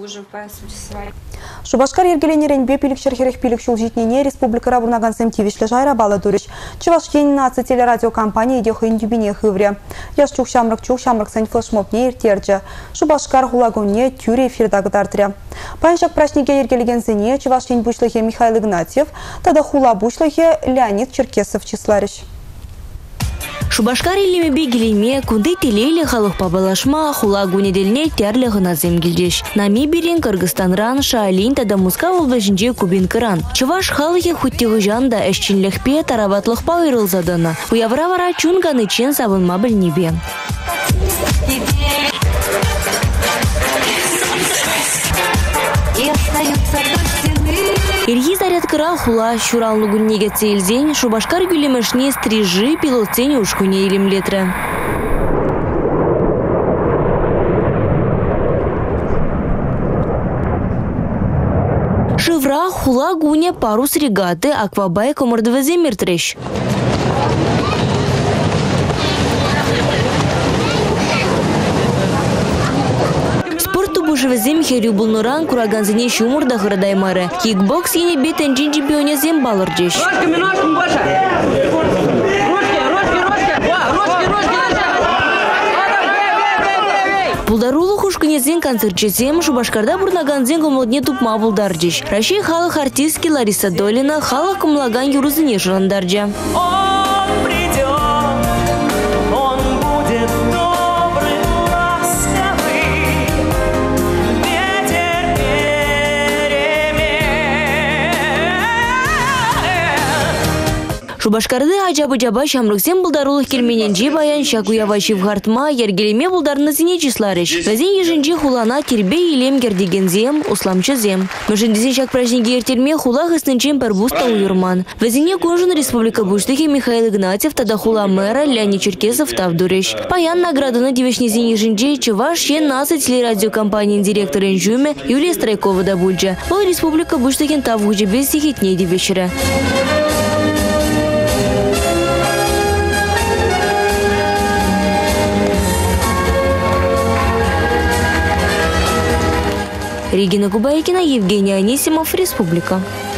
уже по сути своей. Шубашкар ергеленерен бепилик черхерек пилик шул житнене республика бурнаган сэмтивишле жайра бала дурич. Чуваш нации телерадиокомпания идех индюбине хывре. Яш чух шамрак сэн флешмоб не иртерджи. Шубашкар хулагуне тюре эфирдагы тартыря. Паншак прашнике ергелеген зене чуваш бушлахе Михаил Игнатьев, тада хула бушлахе Леонид Черкесов числарищ. Шубашкар илеме бегелеме, кунды телейле халық пабалашма, хула гунеделне терлі ғына земгелдеш. Намибирин, Кыргызстанран, Шаалин, тада Муска волбажынже кубин кыран. Чуваш халығы хуттығы жанда әшчінліхпе тарабатлықпа үйрылзадына. Уявра-вара чунганы чен сабынма білнебе. Ирги зарядкыра хула шуралны гүннеге цейлзен, Шубашкар гүлемешне стрижи пилотсене ушкуне илемлетрі. Шывра хула гуне парус регаты аквабай комардвезе миртрещ. Живезем херю булнуран кураганзине шумурда градаймары. Кикбокс ене бетен чемпионе зем балырдеш. Булдарулы хушканезен концертчесем Шубашкарда бурнаганзен гомолдне тупма булдардеш. Россия халық артистки Лариса Долина халық кумлаган юрузыне жырандарджа. Шубашкарды ажабы-жаба шамрыксен булдарулых келмененже баян шакуява шивгартма ергелеме булдарны зіне числарыш. Вазен ежінже хулана тербе илем гердегензем, усламчызем. Мышындезен шак праздниги ертерме хула хыснынчен парбуста уйырман. Вазене конжын республика буштыхе Михаил Игнатьев тада хула мэра Леонид Черкесов тавдурыш. Паян наградыны девешнезен ежінже Чуваш насы телерадиокомпаниян директорын жюме Юлия Страйкова да бульджа. Бұл республика буштыхен тавгужы без сихетней девешірі. Регина Губайкина, Евгений Анисимов, Республика.